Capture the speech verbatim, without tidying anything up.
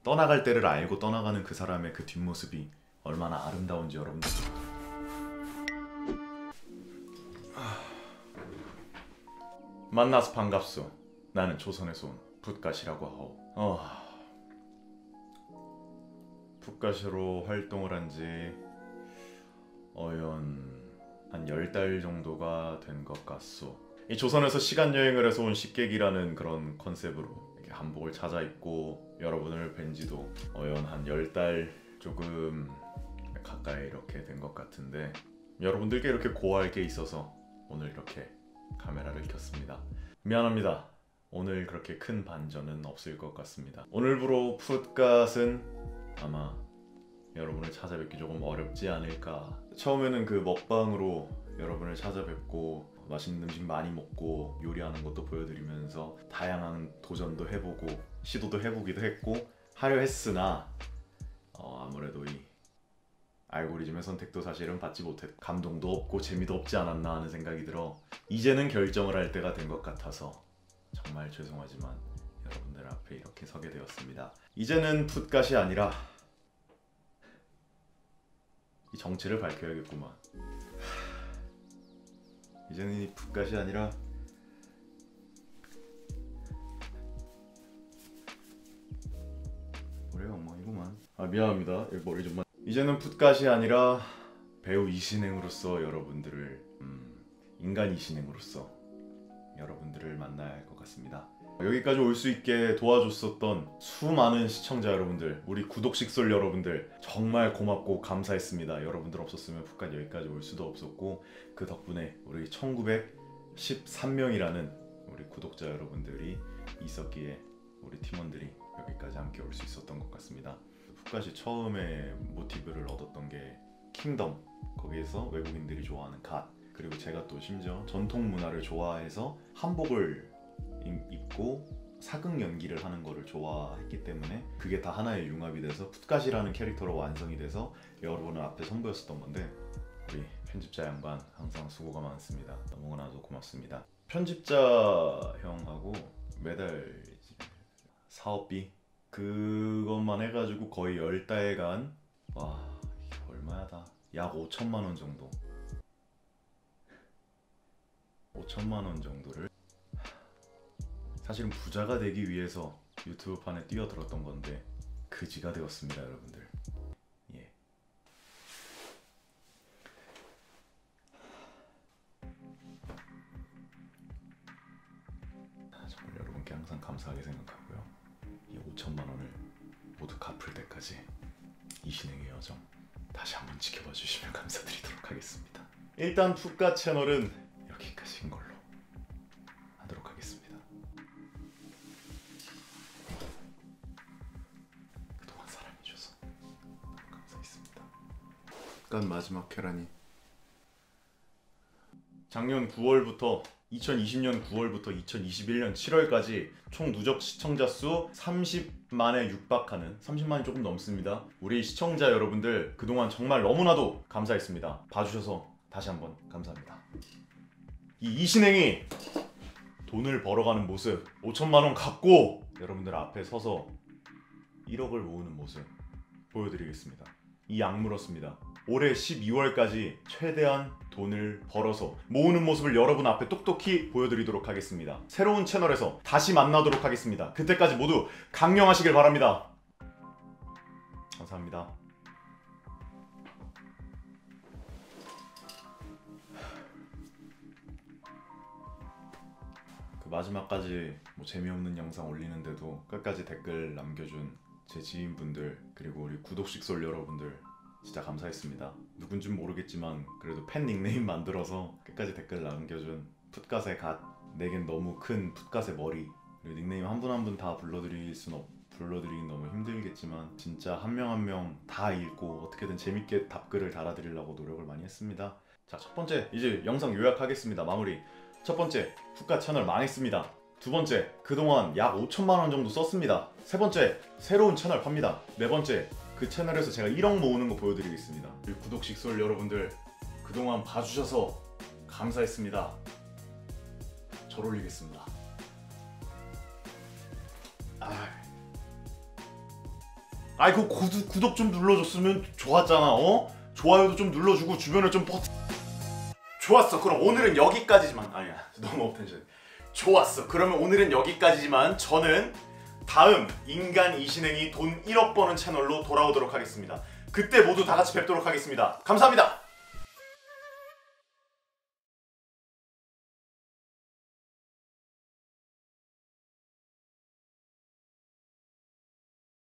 떠나갈 때를 알고 떠나가는 그 사람의 그 뒷모습이 얼마나 아름다운지 여러분들. 만나서 반갑소. 나는 조선에서 온 붓가시라고 하오. 어... 붓가시로 활동을 한지 어연 한 열 달 정도가 된 것 같소. 이 조선에서 시간 여행을 해서 온 식객이라는 그런 컨셉으로 이렇게 한복을 찾아 입고 여러분을 뵌 지도 어연 한 열 달 조금 가까이 이렇게 된 것 같은데, 여러분들께 이렇게 고할 게 있어서 오늘 이렇게 카메라를 켰습니다. 미안합니다. 오늘 그렇게 큰 반전은 없을 것 같습니다. 오늘부로 풋갓은 아마 여러분을 찾아뵙기 조금 어렵지 않을까. 처음에는 그 먹방으로 여러분을 찾아뵙고 맛있는 음식 많이 먹고 요리하는 것도 보여드리면서 다양한 도전도 해보고 시도도 해보기도 했고 하려 했으나 어, 아무래도 이 알고리즘의 선택도 사실은 받지 못했고 감동도 없고 재미도 없지 않았나 하는 생각이 들어 이제는 결정을 할 때가 된 것 같아서 정말 죄송하지만 여러분들 앞에 이렇게 서게 되었습니다. 이제는 풋갓이 아니라 이 정체를 밝혀야겠구만. 이제는 이 풋갓이 아니라 우리 엉망이구만. 아 미안합니다. 머리 좀. 이제는 풋갓이 아니라 배우 이신행으로서 여러분들을 음, 인간 이신행으로서 여러분들을 만나야 할 것 같습니다. 여기까지 올 수 있게 도와줬었던 수많은 시청자 여러분들, 우리 구독식솔 여러분들 정말 고맙고 감사했습니다. 여러분들 없었으면 풋갓 여기까지 올 수도 없었고 그 덕분에 우리 천구백십삼 명이라는 우리 구독자 여러분들이 있었기에 우리 팀원들이 여기까지 함께 올 수 있었던 것 같습니다. 풋갓이 처음에 모티브를 얻었던 게 킹덤, 거기에서 외국인들이 좋아하는 갓, 그리고 제가 또 심지어 전통 문화를 좋아해서 한복을 입고 사극 연기를 하는 거를 좋아했기 때문에 그게 다 하나의 융합이 돼서 풋갓이라는 캐릭터로 완성이 돼서 여러분을 앞에 선보였었던 건데, 우리 편집자 양반 항상 수고가 많습니다. 너무나도 고맙습니다. 편집자 형하고 매달 사업비 그것만 해가지고 거의 열 달간 와 이게 얼마야 다 약 오천만 원 정도 오천만 원 정도를 사실은 부자가 되기 위해서 유튜브판에 뛰어들었던 건데 그지가 되었습니다 여러분들. 예. 정말 여러분께 항상 감사하게 생각하고요. 이 오천만 원을 모두 갚을 때까지 이신행의 여정 다시 한번 지켜봐 주시면 감사드리도록 하겠습니다. 일단 풋갓 채널은 여기까지인 걸로 하도록 하겠습니다. 그동안 사랑해줘서 너무 감사했습니다. 풋갓 마지막 계란이 작년 구월부터 이천이십 년 구월부터 이천이십일 년 칠월까지 총 누적 시청자 수 삼십만에 육박하는, 삼십만이 조금 넘습니다. 우리 시청자 여러분들 그동안 정말 너무나도 감사했습니다. 봐주셔서 다시 한번 감사합니다. 이 이신행이 돈을 벌어가는 모습, 오천만 원 갖고 여러분들 앞에 서서 일억을 모으는 모습 보여드리겠습니다. 이 약물었습니다. 올해 십이월까지 최대한 돈을 벌어서 모으는 모습을 여러분 앞에 똑똑히 보여드리도록 하겠습니다. 새로운 채널에서 다시 만나도록 하겠습니다. 그때까지 모두 강령하시길 바랍니다. 감사합니다. 그 마지막까지 뭐 재미없는 영상 올리는데도 끝까지 댓글 남겨준 제 지인분들, 그리고 우리 구독식솔 여러분들 진짜 감사했습니다. 누군진 모르겠지만 그래도 팬 닉네임 만들어서 끝까지 댓글 남겨준 풋갓의 갓, 내겐 너무 큰 풋갓의 머리, 그리고 닉네임 한 분 한 분 다 불러드릴 순 없, 불러드리긴 너무 힘들겠지만 진짜 한 명 한 명 다 읽고 어떻게든 재밌게 답글을 달아드리려고 노력을 많이 했습니다. 자, 첫 번째 이제 영상 요약하겠습니다. 마무리. 첫 번째, 풋갓 채널 망했습니다. 두 번째, 그동안 약 오천만 원 정도 썼습니다. 세 번째, 새로운 채널 팝니다. 네 번째, 그 채널에서 제가 일억 모으는 거 보여드리겠습니다. 구독식솔 여러분들 그동안 봐주셔서 감사했습니다. 절 올리겠습니다. 아... 아이 그 구두, 구독 좀 눌러줬으면 좋았잖아. 어? 좋아요도 좀 눌러주고 주변을 좀 퍼... 좋았어. 그럼 오늘은 여기까지지만. 아니야 너무 업텐션. 좋았어. 그러면 오늘은 여기까지지만 저는 다음 인간 이신행이 돈 일억 버는 채널로 돌아오도록 하겠습니다. 그때 모두 다 같이 뵙도록 하겠습니다. 감사합니다.